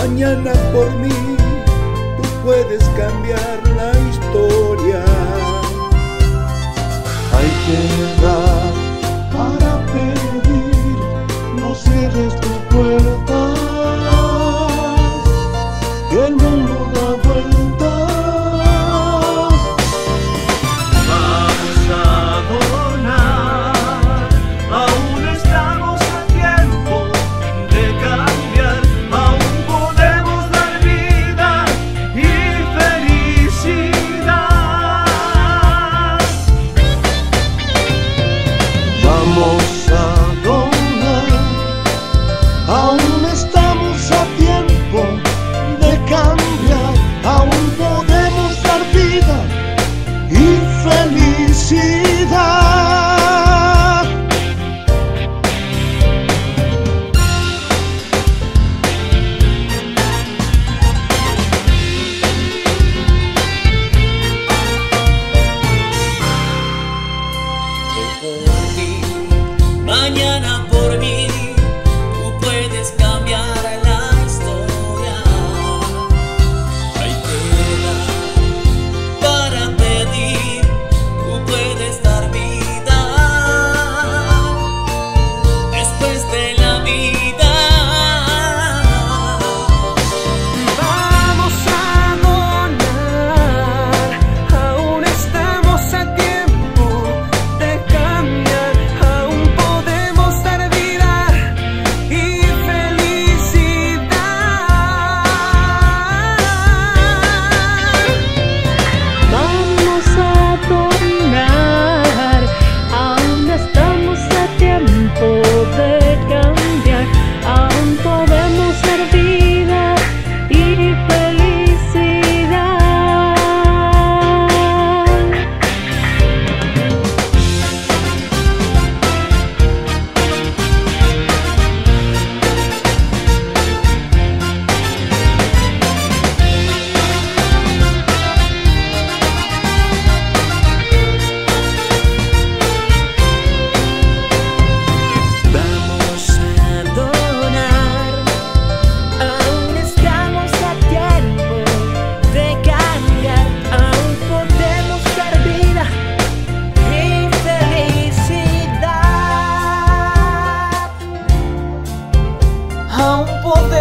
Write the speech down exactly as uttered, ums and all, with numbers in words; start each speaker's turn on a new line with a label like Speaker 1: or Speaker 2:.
Speaker 1: Mañana por mí tú puedes cambiar la historia. Hay que dar para pedir, no cierres tu puerta, que el mundo da vueltas.
Speaker 2: Vamos a donar, aún estamos a tiempo de cambiar, aún podemos dar vida y felicidad.
Speaker 1: Vamos a donar, aún estamos a tiempo de cambiar, aún podemos dar vida y felicidad.
Speaker 3: Mañana por mí tú puedes cambiar la historia. Hay que dar para pedir, tú puedes dar vida después de la vida.
Speaker 2: Vamos a donar, aún estamos a tiempo de cambiar, aún podemos dar vida y felicidad.
Speaker 4: Vamos a donar, aún estamos a tiempo de cambiar, aún podemos dar vida y felicidad.
Speaker 2: Vamos a donar, aún estamos a tiempo de cambiar, aún podemos dar vida y felicidad. Aún podemos